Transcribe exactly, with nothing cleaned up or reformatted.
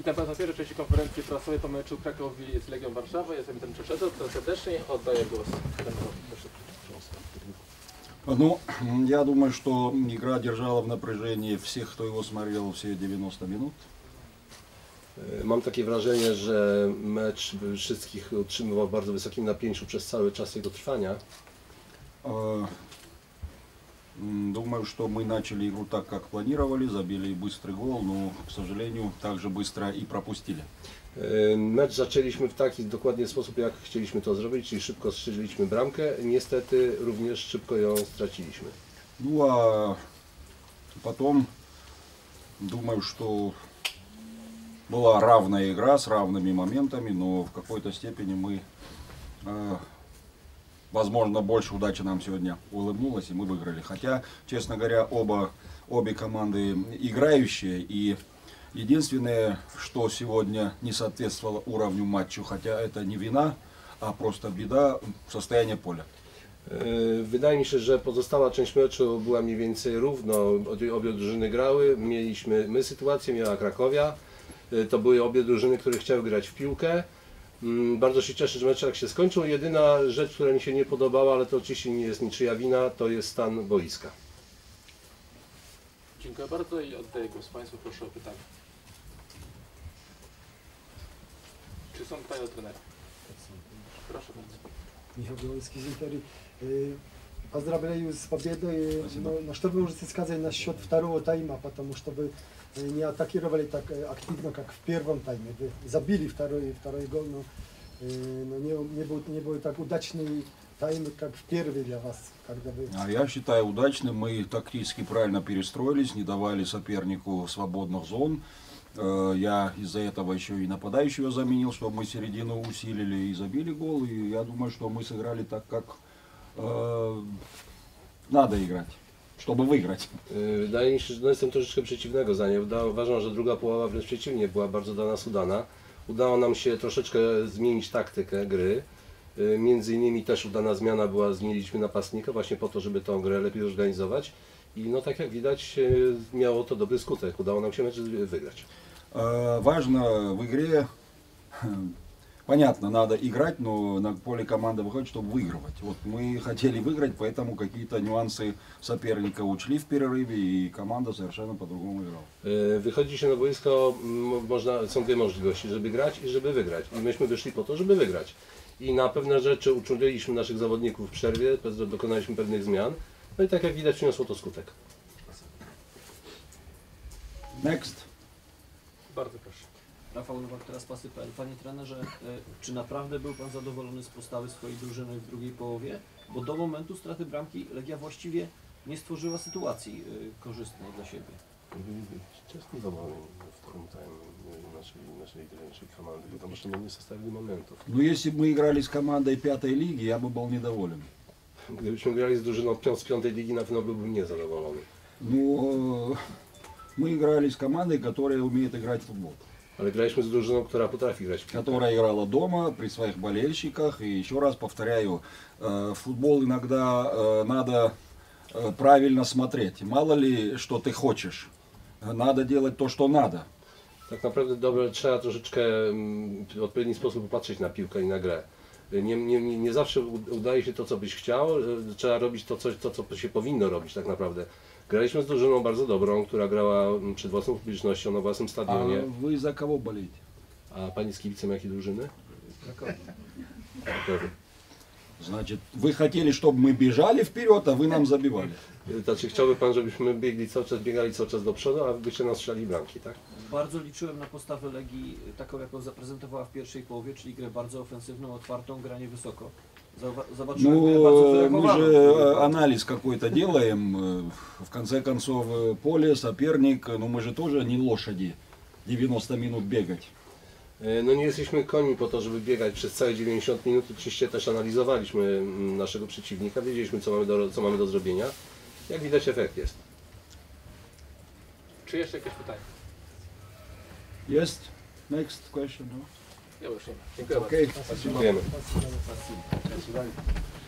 Witam Państwa w pierwszej części konferencji prasowej po meczu Krakowi z Legią Warszawa. Jestem ten Przeszedł, to serdecznie oddaję głos. Ну, я думаю, что игра держала в напряжении всех, кто его смотрел все девяносто минут. Mam takie wrażenie, że mecz wszystkich utrzymywał w bardzo wysokim napięciu przez cały czas jego trwania. Думаю, что мы начали игру так, как планировали, забили быстрый гол, но, к сожалению, так же быстро и пропустили. Mecz zaczęliśmy w taki dokładnie sposób, jak chcieliśmy to zrobić, czyli szybko strzeliliśmy bramkę. Niestety również szybko ją straciliśmy. Ну а потом, думаю, что была равная игра с равными моментами, но в какой-то степени мы, э, возможно, больше удачи нам сегодня улыбнулась, и мы выиграли. Хотя, честно говоря, оба, обе команды играющие, и единственное, что сегодня не соответствовало уровню матчу, хотя это не вина, а просто беда, состояние поля. Wydaje mi się, że pozostała część meczu była mniej więcej równo. Obie drużyny grały, mieliśmy my sytuację, miała Krakowia. To były obie drużyny, które chciały grać w piłkę. Bardzo się cieszę, że mecz tak się skończył. Jedyna rzecz, która mi się nie podobała, ale to oczywiście nie jest niczyja wina, to jest stan boiska. Dziękuję bardzo i oddaję głos Państwu. Proszę o pytanie. Czy są pytania do trenera? Proszę bardzo. Михаил Белорусский из Интери. Поздравляю с победой. Но, но что вы можете сказать насчет второго тайма, потому что вы не атакировали так активно, как в первом тайме. Вы забили второй, второй гол, но, но не, не, был, не был так удачный тайм, как в первый для вас. Когда вы... А я считаю удачным. Мы тактически правильно перестроились, не давали сопернику свободных зон. Я из-за этого еще и нападающего заменил, чтобы мы середину усилили и забили гол. И я думаю, что мы сыграли так, как э, надо играть, чтобы wygrać. Wydaje mi się, że no jestem troszeczkę przeciwnego zdania. Uważam, że druga połowa wręcz przeciwnie była bardzo dla nas udana. Udało nam się troszeczkę zmienić taktykę gry. Między innymi też udana zmiana była, zmieniliśmy napastnika właśnie po to, żeby tę grę lepiej organizować. I no tak jak widać, miało to dobry skutek. Udało nam się mecz wygrać. Важно в игре, понятно, надо играть, но на поле команда выходит, чтобы выигрывать. Вот мы хотели выиграть, поэтому какие-то нюансы соперника учли в перерыве, и команда совершенно по-другому играла. Wychodzi się na boisko, można, są dwie możliwości, żeby grać i żeby wygrać. I myśmy wyszli po to, żeby wygrać. I na pewne rzeczy uczuliliśmy naszych zawodników w przerwie, dokonaliśmy pewnych zmian. No i tak jak widać, przyniosło to skutek. Next. Bardzo proszę. Rafał Nowak, teraz pasy kropka p l. Panie trenerze, czy naprawdę był Pan zadowolony z postawy swojej drużyny w drugiej połowie? Bo do momentu straty bramki Legia właściwie nie stworzyła sytuacji korzystnej dla siebie. Честно доволен вторым таймом нашей, нашей игры, нашей команды, потому что мы не составили моментов. Ну, если бы мы играли с командой пятой лиги, я бы был недоволен. Gdybyśmy grali z drużyną z piątej ligi, na pewno byłbym niezadowolony. Ну, мы играли с командой, которая умеет играть в футбол. Ale graliśmy z drużyną, która potrafi grać w piłkę. Которая играла дома, при своих болельщиках. И еще раз повторяю, в футбол иногда надо правильно смотреть. Мало ли, что ты хочешь. Надо делать то, что надо. Tak naprawdę dobre, trzeba troszeczkę w odpowiedni sposób popatrzeć na piłkę i na grę. Nie, nie, nie zawsze udaje się to, co byś chciał. Trzeba robić to, coś, to, co się powinno robić tak naprawdę. Graliśmy z drużyną bardzo dobrą, która grała przed własną publicznością na własnym stadionie. А вы за кого болеете? A Pani z kibicem jakiej drużyny? Krakowie. Krakowie. Значит, вы хотели, чтобы мы бежали вперед, а вы нам забивали. Znaczy chciałby Pan, żebyśmy biegli cały czas, biegali cały czas do przodu, a byście nam strzelali bramki, tak? Bardzo liczyłem na postawę Legii, taką jaką zaprezentowała w pierwszej połowie, czyli grę bardzo ofensywną, otwartą, granie wysoko. Zobaczyłem grę bardzo Ну, мы wyrokowaną. же анализ какой-то делаем. В конце концов, поле, соперник, ну мы же тоже не лошади. девяносто минут бегать. No nie jesteśmy końmi po to, żeby biegać przez całe dziewięćdziesiąt minut. Oczywiście też analizowaliśmy naszego przeciwnika, wiedzieliśmy, co mamy do, co mamy do zrobienia. Jak widać, efekt jest. Czy jeszcze jakieś pytanie? Jest? Next question. No? Ja już nie ma. Dziękuję bardzo. Okej. Dziękujemy. Спасибо. До свидания.